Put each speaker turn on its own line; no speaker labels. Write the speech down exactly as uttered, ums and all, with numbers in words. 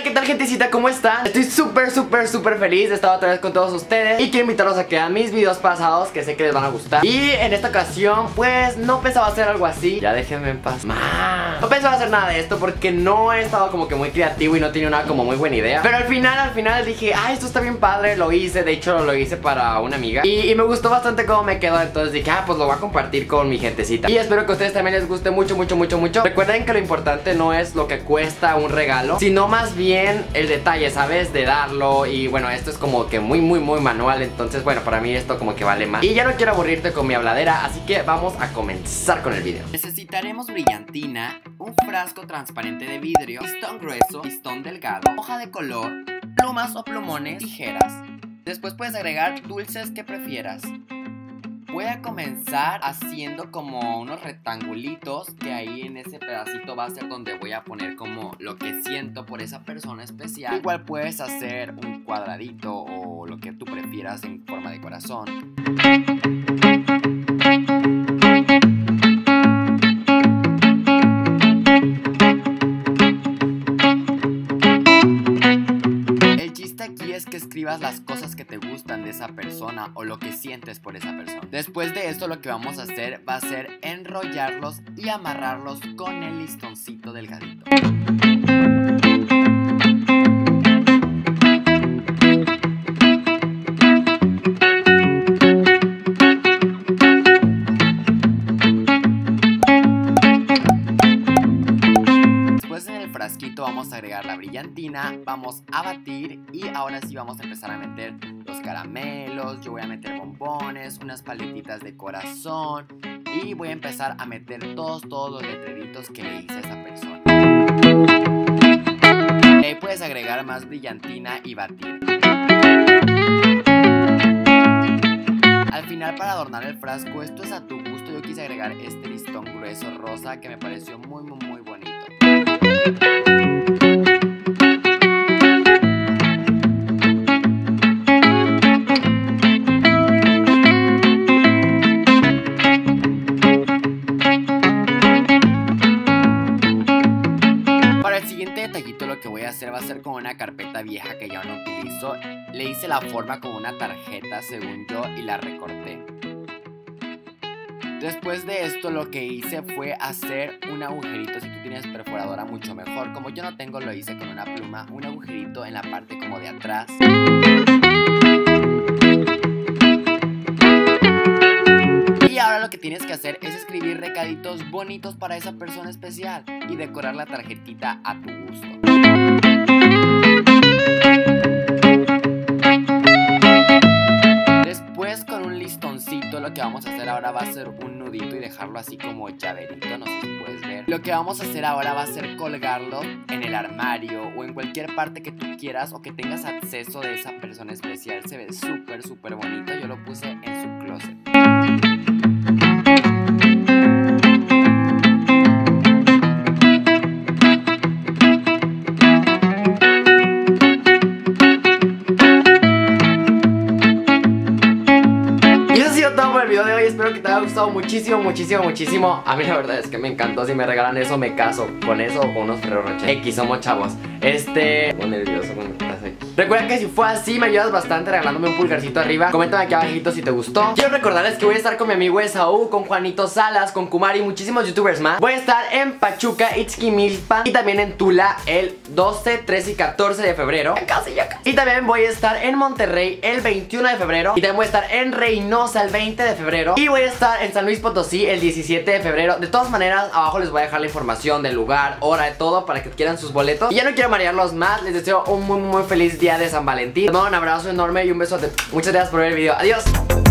¿qué tal, gentecita? ¿Cómo están? Estoy súper, súper, súper feliz de estar otra vez con todos ustedes y quiero invitarlos a que vean mis videos pasados, que sé que les van a gustar. Y en esta ocasión, pues, no pensaba hacer algo así. Ya déjenme en paz. Man. No pensaba hacer nada de esto porque no he estado como que muy creativo y no tenía una como muy buena idea. Pero al final, al final dije, ah, esto está bien padre, lo hice. De hecho, lo hice para una amiga y, y me gustó bastante cómo me quedó. Entonces dije, ah, pues lo voy a compartir con mi gentecita. Y espero que a ustedes también les guste mucho, mucho, mucho, mucho. Recuerden que lo importante no es lo que cuesta un regalo, sino más bien el detalle, ¿sabes? De darlo. Y bueno, esto es como que muy, muy, muy manual. Entonces, bueno, para mí esto como que vale más. Y ya no quiero aburrirte con mi habladera, así que vamos a comenzar con el video. Necesitaremos brillantina, un frasco transparente de vidrio, pistón grueso, pistón delgado, hoja de color, plumas o plumones, tijeras. Después puedes agregar dulces que prefieras. Voy a comenzar haciendo como unos rectangulitos, que ahí en ese pedacito va a ser donde voy a poner como lo que siento por esa persona especial. Igual puedes hacer un cuadradito o lo que tú prefieras en forma de corazón. Que escribas las cosas que te gustan de esa persona o lo que sientes por esa persona. Después de esto, lo que vamos a hacer va a ser enrollarlos y amarrarlos con el listoncito delgadito. Vamos a agregar la brillantina, vamos a batir y ahora sí vamos a empezar a meter los caramelos. Yo voy a meter bombones, unas paletitas de corazón y voy a empezar a meter todos, todos los letreritos que le hice a esa persona. Ahí puedes agregar más brillantina y batir. Al final, para adornar el frasco, esto es a tu gusto. Yo quise agregar este listón grueso rosa que me pareció muy, muy, muy bonito. Para el siguiente detallito, lo que voy a hacer va a ser con una carpeta vieja que ya no utilizo. Le hice la forma con una tarjeta, según yo, y la recorté. Después de esto, lo que hice fue hacer un agujerito. Si tú tienes perforadora, mucho mejor. Como yo no tengo, lo hice con una pluma. Un agujerito en la parte como de atrás. Y ahora lo que tienes que hacer es escribir recaditos bonitos para esa persona especial y decorar la tarjetita a tu gusto. Lo que vamos a hacer ahora va a ser un nudito y dejarlo así como llaverito, no sé si puedes ver. Lo que vamos a hacer ahora va a ser colgarlo en el armario o en cualquier parte que tú quieras o que tengas acceso de esa persona especial. Se ve súper, súper bonito. Yo lo puse en su closet. El video de hoy, espero que te haya gustado muchísimo, muchísimo, muchísimo. A mí la verdad es que me encantó. Si me regalan eso, me caso con eso o con unos Ferrero Rocher. X, somos chavos. Este... Estoy nervioso cuando estás aquí. Recuerda que si fue así, me ayudas bastante regalándome un pulgarcito arriba. Coméntame aquí abajito si te gustó. Quiero recordarles que voy a estar con mi amigo Esaú, con Juanito Salas, con Kumari y muchísimos youtubers más. Voy a estar en Pachuca, Ixquimilpan y también en Tula el doce, trece y catorce de febrero. Ya casi, ya casi. Y también voy a estar en Monterrey el veintiuno de febrero. Y también voy a estar en Reynosa el veinte de febrero. Y voy a estar en San Luis Potosí el diecisiete de febrero. De todas maneras, abajo les voy a dejar la información del lugar, hora, de todo, para que quieran sus boletos. Y ya no quiero marearlos más. Les deseo un muy, muy feliz día de San Valentín. Les mando un abrazo enorme y un besote. Muchas gracias por ver el video. Adiós.